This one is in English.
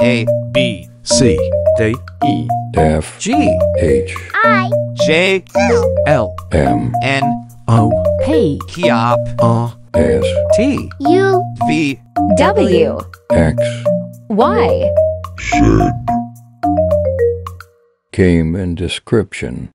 A, B, C, D, E, F, G, H, I, J, L, M, N, O, P, Q, R, S, T, U, V, W, X, Y. came in description.